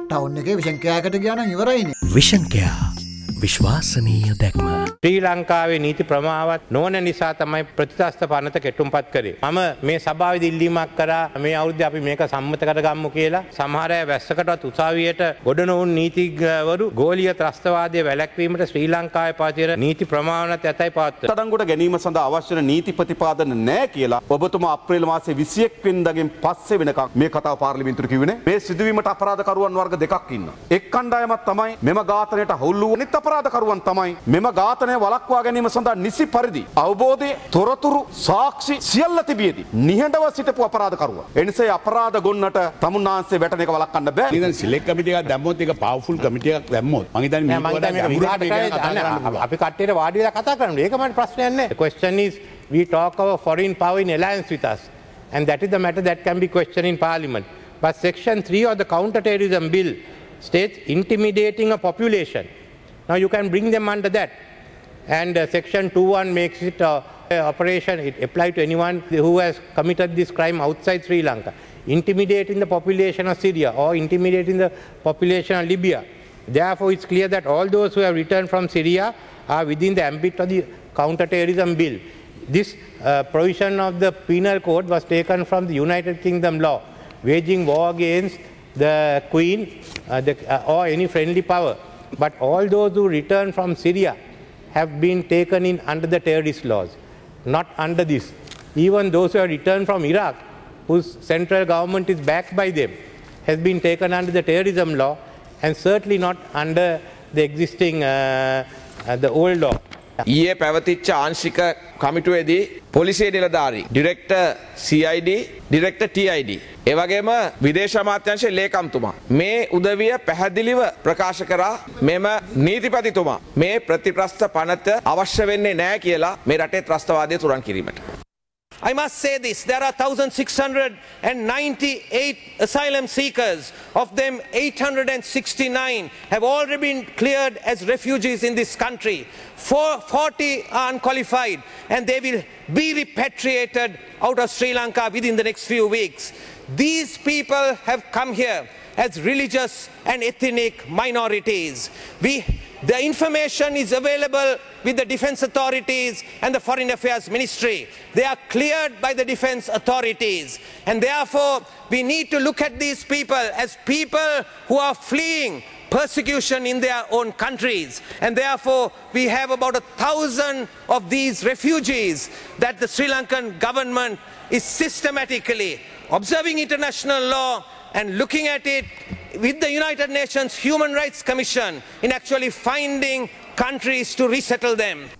Town එකේ vision කෑකට ගියා නම් ඉවරයිනේ. විෂන්කයා විශ්වාසනීය දැක්ම. ශ්‍රී ලංකාවේ නීති ප්‍රමාවත් නොවන නිසා තමයි ප්‍රතිත්‍රස්ත පනත කෙටුම්පත් කරේ. මම මේ සභාවේදී ඉල්ලීමක් කරා මේ අවුරුද්දේ අපි මේක සම්මත කරගමු කියලා. සමහර අය වැස්සකටවත් උසාවියට ගොඩ නොවුන් නීතිඥවරු ගෝලීය ත්‍රස්තවාදයේ වැළැක්වීමට ශ්‍රී ලංකාවේ පවතින නීති ප්‍රමාණවත් යටයි පවත්වනවා. තඩංගොඩ ගැනීම සඳහා අවශ්‍ය වන නීති ප්‍රතිපාදන නැහැ කියලා ඔබතුමා අප්‍රේල් මාසයේ 21 වෙනිදාගෙන් පස්සේ වෙනකම් මේ කතාව පාර්ලිමේන්තුවට කිව්වේ නේ. මේ සිදුවීමට අපරාධකරුවන් වර්ග දෙකක් ඉන්නවා. එක් කණ්ඩායමක් තමයි මෙම ඝාතනයට හවුල් වූ අනිත් අපරාධකරුවන් තමයි මෙම ඝාතනය වළක්වා ගැනීම සඳහා නිසි පරිදි අවබෝධය තොරතුරු සාක්ෂි සියල්ල තිබියදී නිහඬව සිටපු අපරාධකරුවා. එනිසා අපරාධ ගොන්නට තමුන්නාන්සේ වැටෙන එක වළක්වන්න බෑ. ඉතින් සිලෙක්ට් කමිටි එකක් දැම්මොත් ඒක පවර්ෆුල් කමිටි එකක් දැම්මොත් මම හිතන්නේ අපි කට්ටියට වාඩි වෙලා කතා කරනවා. ඒක මට ප්‍රශ්නයක් නෑ. The question is we talk our foreign power in alliance with us and that is the matter that can be questioned in parliament. But section 3 of the counter-terrorism bill states intimidating a population. Now you can bring them under that. And section 2(1) makes it operation, it applies to anyone who has committed this crime outside Sri Lanka. Intimidating the population of Syria or intimidating the population of Libya. Therefore, it's clear that all those who have returned from Syria are within the ambit of the counter-terrorism bill. This provision of the penal code was taken from the United Kingdom law, waging war against the Queen or any friendly power. But all those who return from Syria have been taken in under the terrorist laws, not under this. Even those who have returned from Iraq, whose central government is backed by them, has been taken under the terrorism law and certainly not under the existing, the old law. ඊයේ පැවතිච්ච ආංශික කමිටුවේදී පොලිසිය නිලධාරී director CID director TID ඒ වගේම විදේශ අමාත්‍යාංශයේ ලේකම්තුමා මේ උදවිය පැහැදිලිව ප්‍රකාශ කරා මෙම නීතිපතිතුමා මේ ප්‍රතිප්‍රස්ථ පනත අවශ්‍ය වෙන්නේ නැහැ කියලා මේ රටේ ත්‍රස්තවාදය තුරන් කිරීමට. I must say this, there are 1,698 asylum seekers. Of them, 869 have already been cleared as refugees in this country. 40 are unqualified and they will be repatriated out of Sri Lanka within the next few weeks. These people have come here as religious and ethnic minorities. The information is available with the defense authorities and the foreign affairs ministry. They are cleared by the defense authorities. And therefore, we need to look at these people as people who are fleeing persecution in their own countries. And therefore, we have about 1,000 of these refugees that the Sri Lankan government is systematically observing international law and looking at it with the United Nations Human Rights Commission in actually finding countries to resettle them.